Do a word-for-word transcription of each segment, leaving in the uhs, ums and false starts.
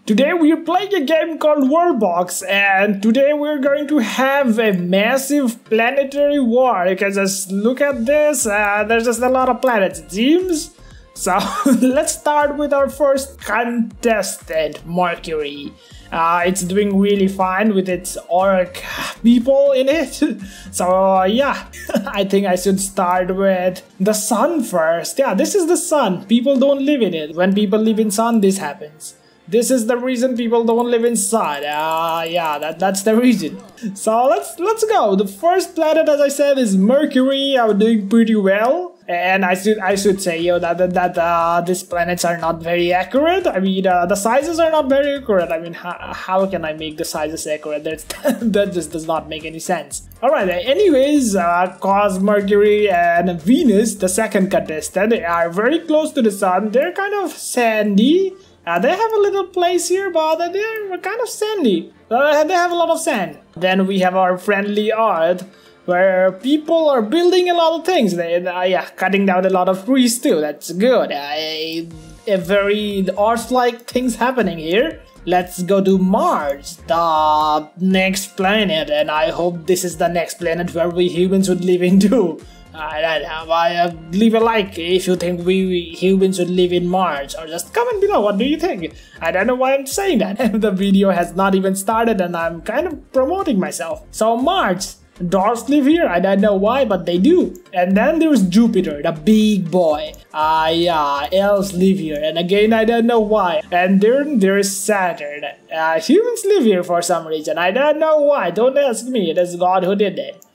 Today we are playing a game called Worldbox, and today we're going to have a massive planetary war. You can just look at this, uh, there's just a lot of planets it seems. So let's start with our first contestant, Mercury. Uh, it's doing really fine with its orc people in it. So uh, yeah, I think I should start with the sun first. Yeah, this is the sun. People don't live in it. When people live in sun, this happens. This is the reason people don't live inside. Ah, uh, yeah, that, that's the reason. So let's let's go. The first planet, as I said, is Mercury. I'm doing pretty well, and I should I should say, yo, that that, that uh, these planets are not very accurate. I mean, uh, the sizes are not very accurate. I mean, how, how can I make the sizes accurate? That's, that just does not make any sense. All right. Anyways, uh, cause Mercury and Venus, the second contestant, are very close to the sun. They're kind of sandy. Uh, they have a little place here, but they're kind of sandy. Uh, they have a lot of sand. Then we have our friendly Earth, where people are building a lot of things. They, uh, yeah, cutting down a lot of trees too. That's good. Uh, a, a very Earth-like things happening here. Let's go to Mars, the next planet, and I hope this is the next planet where we humans would live in too. I don't know, uh, leave a like if you think we, we humans should live in Mars, or just comment below what do you think. I don't know why I'm saying that. The video has not even started and I'm kind of promoting myself. So Mars, dwarves live here, I don't know why, but they do. And then there's Jupiter, the big boy. Ah uh, yeah, elves live here, and again I don't know why. And then there's Saturn. Uh, humans live here for some reason, I don't know why, don't ask me, it is God who did it.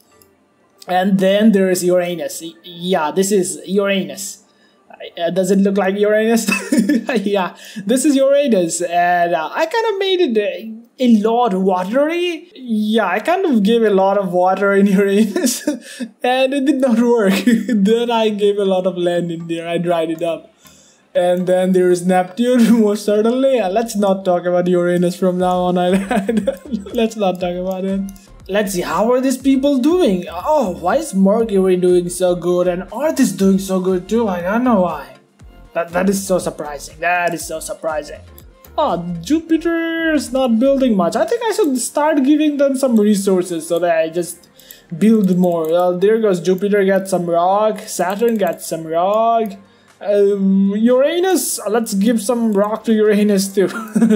And then there is Uranus. Yeah, this is Uranus. Uh, does it look like Uranus? Yeah, this is Uranus, and uh, I kind of made it a, a lot watery. Yeah, I kind of gave a lot of water in Uranus, and it did not work. Then I gave a lot of land in there. I dried it up. And then there is Neptune, most certainly. Uh, let's not talk about Uranus from now on. Let's not talk about it. Let's see, how are these people doing? Oh, why is Mercury doing so good and Earth is doing so good too? I don't know why. That, that is so surprising. That is so surprising. Oh, Jupiter is not building much. I think I should start giving them some resources so that I just build more. Well, there goes Jupiter, gets some rock. Saturn gets some rock. Um, Uranus, let's give some rock to Uranus too.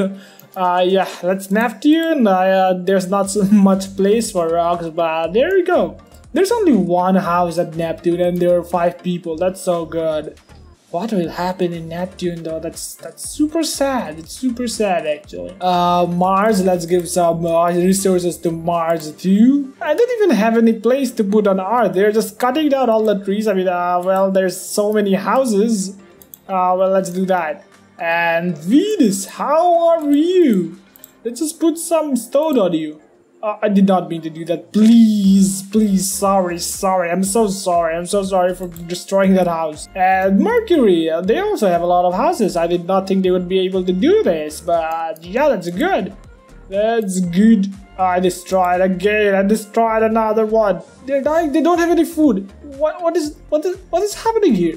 Uh, yeah, that's Neptune. Uh, there's not so much place for rocks, but there you go. There's only one house at Neptune and there are five people. That's so good. What will happen in Neptune though? That's that's super sad. It's super sad actually. Uh, Mars, let's give some uh, resources to Mars too. I don't even have any place to put on Earth. They're just cutting down all the trees. I mean, uh, well, there's so many houses. Uh, well, let's do that. And Venus, how are you? Let's just put some stone on you. Uh, I did not mean to do that. Please, please, sorry, sorry. I'm so sorry. I'm so sorry for destroying that house. And Mercury, uh, they also have a lot of houses. I did not think they would be able to do this, but yeah, that's good. That's good. I destroyed again. I destroyed another one. They're dying. They don't have any food. What? What is? What is? What is happening here?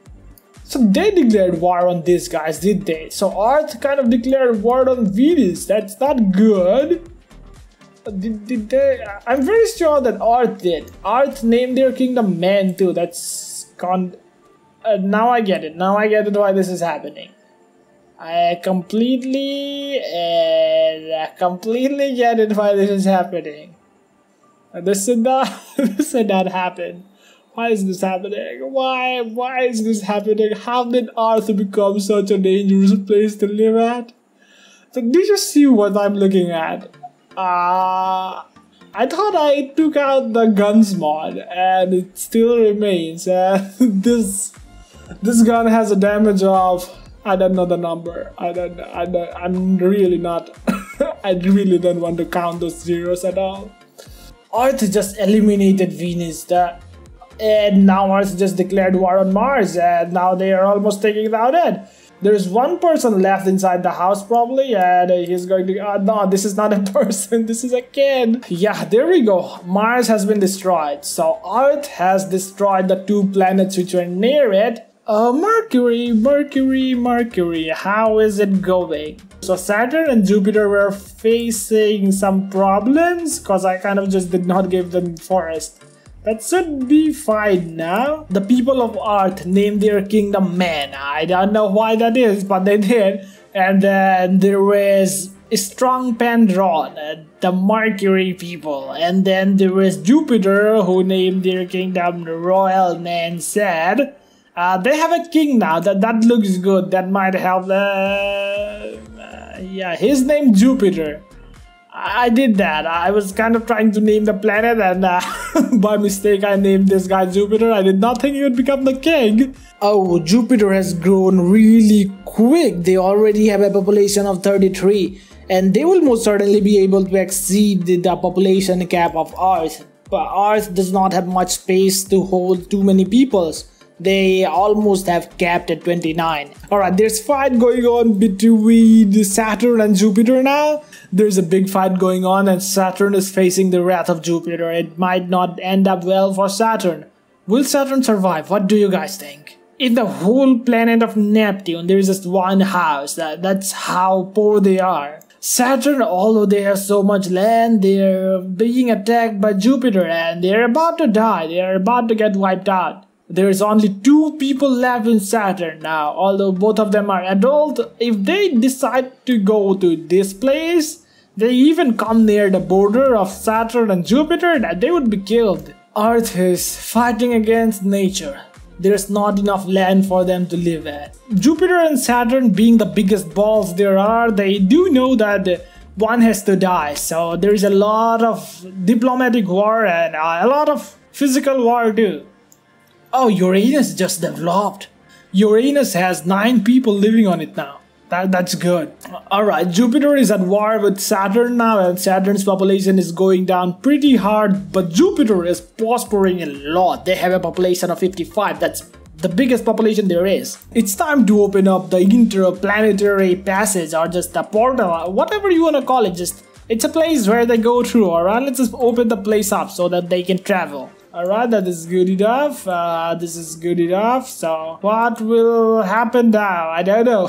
So they declared war on these guys, did they? So Earth kind of declared war on Venus. That's not good. Did, did they? I'm very sure that Earth did. Earth named their kingdom Man too. That's con. Uh, now I get it. Now I get it why this is happening. I completely and uh, completely get it why this is happening. This should not. This should not happen. Why is this happening? Why? Why is this happening? How did Earth become such a dangerous place to live at? So did you see what I'm looking at? Uh, I thought I took out the guns mod and it still remains. Uh, this this gun has a damage of, I don't know the number. I don't, I don't I'm really not, I really don't want to count those zeros at all. Earth just eliminated Venus. The, And now Earth just declared war on Mars, and now they are almost taking it out it. There's one person left inside the house probably, and he's going to... Uh, no, this is not a person, this is a kid. Yeah, there we go. Mars has been destroyed. So Earth has destroyed the two planets which were near it. Uh, Mercury, Mercury, Mercury, how is it going? So Saturn and Jupiter were facing some problems because I kind of just did not give them forest. That should be fine now. The people of Earth named their kingdom Man. I don't know why that is, but they did. And then there was Strong Pandron, uh, the Mercury people. And then there was Jupiter, who named their kingdom Royal Nansad. Uh, they have a king now. That that looks good. That might help. Uh, uh, yeah, his name Jupiter. I did that. I was kind of trying to name the planet, and uh, by mistake I named this guy Jupiter. I did not think he would become the king. Oh, Jupiter has grown really quick. They already have a population of thirty-three, and they will most certainly be able to exceed the, the population cap of Earth. But Earth does not have much space to hold too many peoples. They almost have capped at twenty-nine. Alright, there's fight going on between Saturn and Jupiter now. There's a big fight going on and Saturn is facing the wrath of Jupiter. It might not end up well for Saturn. Will Saturn survive? What do you guys think? In the whole planet of Neptune, there is just one house. That, that's how poor they are. Saturn, although they have so much land, they're being attacked by Jupiter and they're about to die. They're about to get wiped out. There's only two people left in Saturn now, although both of them are adult. If they decide to go to this place, they even come near the border of Saturn and Jupiter, that they would be killed. Earth is fighting against nature. There's not enough land for them to live at. Jupiter and Saturn being the biggest balls there are, they do know that one has to die. So there's a lot of diplomatic war and a lot of physical war too. Oh, Uranus just developed. Uranus has nine people living on it now. That, that's good. Alright, Jupiter is at war with Saturn now and Saturn's population is going down pretty hard. But Jupiter is prospering a lot. They have a population of fifty-five. That's the biggest population there is. It's time to open up the interplanetary passage or just the portal, whatever you want to call it. Just it's a place where they go through. Alright, let's just open the place up so that they can travel. Alright, that is good enough. Uh, this is good enough. So, what will happen now? I don't know.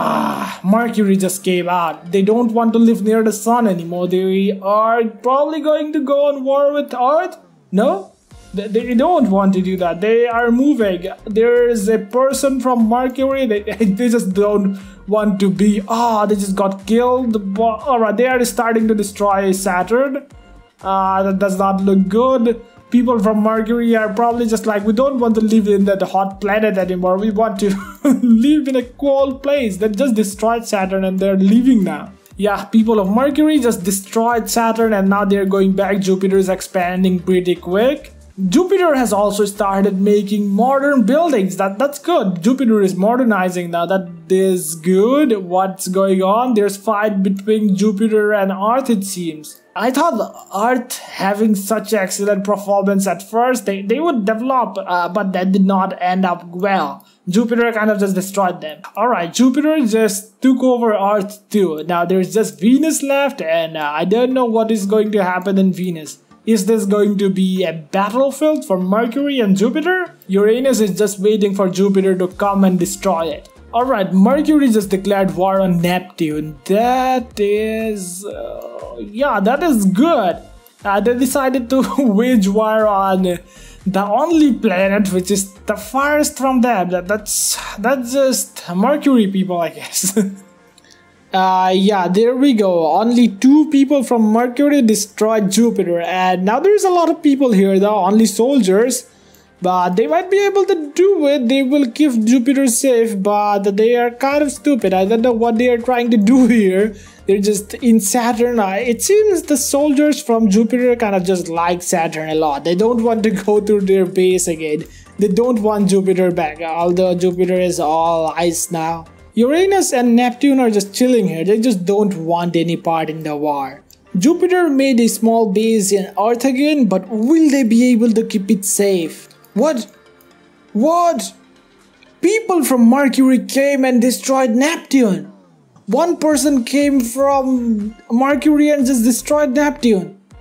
Ah, Mercury just came out. They don't want to live near the sun anymore. They are probably going to go on war with Earth? No? They, they don't want to do that. They are moving. There is a person from Mercury. They, they just don't want to be. Ah, they just got killed. Alright, they are starting to destroy Saturn. Uh, that does not look good. People from Mercury are probably just like, we don't want to live in that hot planet anymore. We want to live in a cold place. That just destroyed Saturn and they're leaving now. Yeah, people of Mercury just destroyed Saturn and now they're going back. Jupiter is expanding pretty quick. Jupiter has also started making modern buildings. That That's good. Jupiter is modernizing now. That is good. What's going on? There's fight between Jupiter and Earth, it seems. I thought Earth having such excellent performance at first, they, they would develop, uh, but that did not end up well. Jupiter kind of just destroyed them. Alright, Jupiter just took over Earth too. Now there's just Venus left and uh, I don't know what is going to happen in Venus. Is this going to be a battlefield for Mercury and Jupiter? Uranus is just waiting for Jupiter to come and destroy it. Alright, Mercury just declared war on Neptune. That is... Uh, yeah, that is good. Uh, they decided to wage war on the only planet which is the farthest from them. That, that's, that's just Mercury people, I guess. Uh, yeah, there we go. Only two people from Mercury destroyed Jupiter. And now there's a lot of people here, though. Only soldiers. But they might be able to do it. They will keep Jupiter safe. But they are kind of stupid. I don't know what they are trying to do here. They're just in Saturn. It seems the soldiers from Jupiter kind of just like Saturn a lot. They don't want to go to their base again. They don't want Jupiter back. Although Jupiter is all ice now. Uranus and Neptune are just chilling here. They just don't want any part in the war. Jupiter made a small base in Earth again, but will they be able to keep it safe? What? What? People from Mercury came and destroyed Neptune. One person came from Mercury and just destroyed Neptune.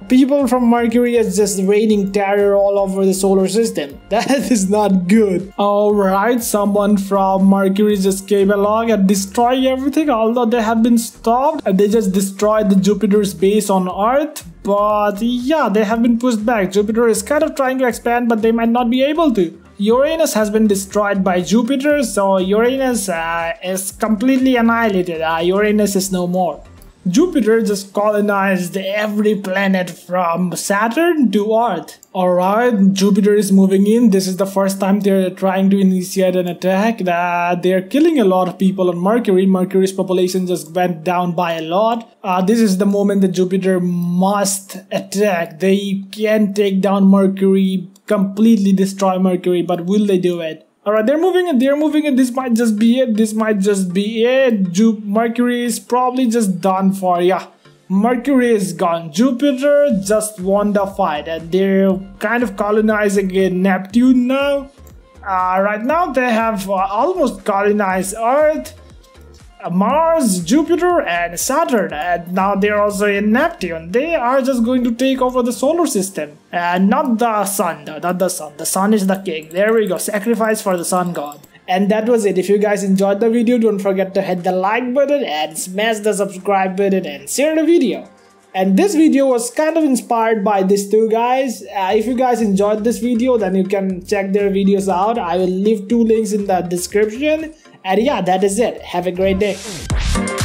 people from Mercury is just raining terror all over the solar system. That is not good. Alright, someone from Mercury just came along and destroyed everything, although they have been stopped. And they just destroyed the Jupiter's base on Earth. But yeah, they have been pushed back. Jupiter is kind of trying to expand, but they might not be able to. Uranus has been destroyed by Jupiter, so Uranus uh, is completely annihilated. Uh, Uranus is no more. Jupiter just colonized every planet from Saturn to Earth. Alright, Jupiter is moving in. This is the first time they're trying to initiate an attack. Uh, they're killing a lot of people on Mercury. Mercury's population just went down by a lot. Uh, this is the moment that Jupiter must attack. They can take down Mercury, completely destroy Mercury, but will they do it? Alright, they're moving it, they're moving it, this might just be it, this might just be it. Ju Mercury is probably just done for, yeah. Mercury is gone. Jupiter just won the fight and they're kind of colonizing Neptune now. Uh, right now they have uh, almost colonized Earth, Mars, Jupiter and Saturn, and now they're also in Neptune. They are just going to take over the solar system and not the sun, not the sun. The sun is the king. There we go, sacrifice for the sun god. And that was it. If you guys enjoyed the video, don't forget to hit the like button and smash the subscribe button and share the video. And this video was kind of inspired by these two guys. Uh, if you guys enjoyed this video, then you can check their videos out. I will leave two links in the description. And yeah, that is it. Have a great day.